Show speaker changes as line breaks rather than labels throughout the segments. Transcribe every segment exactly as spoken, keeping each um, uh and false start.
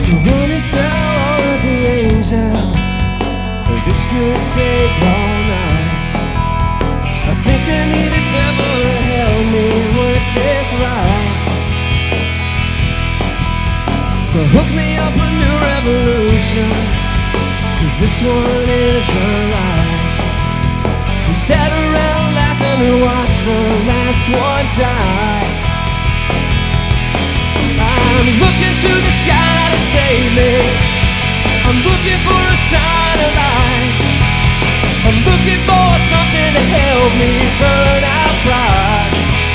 So run and tell all of the angels that this could take all night. I think I need a devil to help me with this right. So hook me up a new revolution, 'cause this one is a lie. We sat around laughing and watched the last one die. I'm looking to the sky to save me. I'm looking for a sign of light. I'm looking for something to help me burn out pride.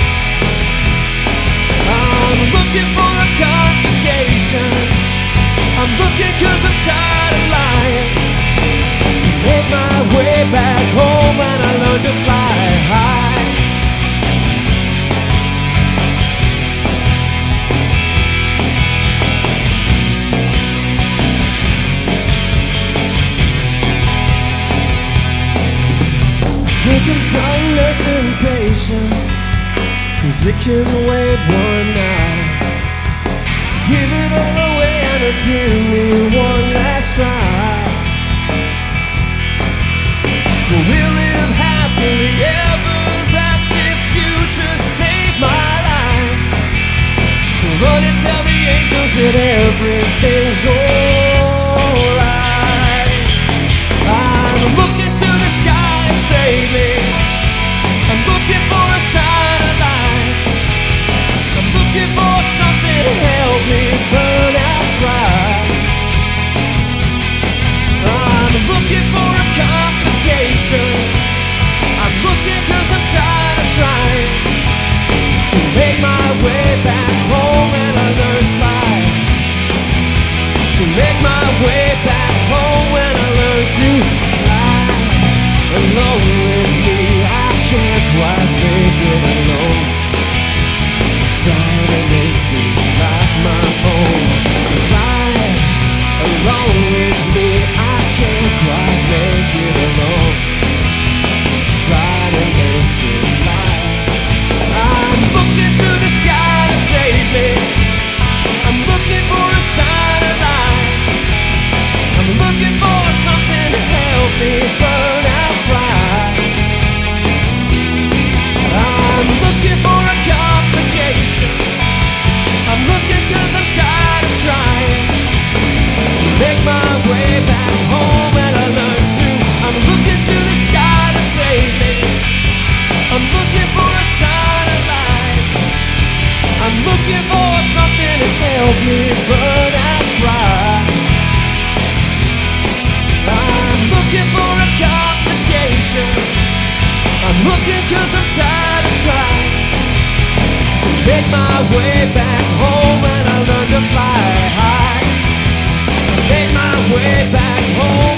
I'm looking for a complication. I'm looking 'cause I'm tired of lying. To make my way back home and I learn to fly high. Think I'm done nursing patience, 'cause it can wait one night. Give it all away and give me one last try. But we'll live happily ever after if you just save my life. So run and tell the angels that everything's alright. I'm looking to the sky to save me. I'm looking for a sign of life. I'm looking for something to help me burn out pride. I'm looking for a complication. I'm looking 'cause I'm tired of trying to make my way back home and I learn to fly. To make my way back home when I learn to fly. Alone with me, I can't quite make it alone. Just trying to make this life my own. To fly alone with me, I can't quite make it alone. Try to make this life. I'm looking to the sky to save me. I'm looking for a sign of life. I'm looking for something to help me burn out pride. I'm looking for a complication. I'm looking 'cause I'm tired of trying to make my way back home and I learn to. I'm looking to the sky to save me. I'm looking for a sign of life. I'm looking for something to help me burn out pride. I'm looking for a complication. I'm looking 'cause I'm tired of trying to make my way back home and I learn to fly high. Make my way back home.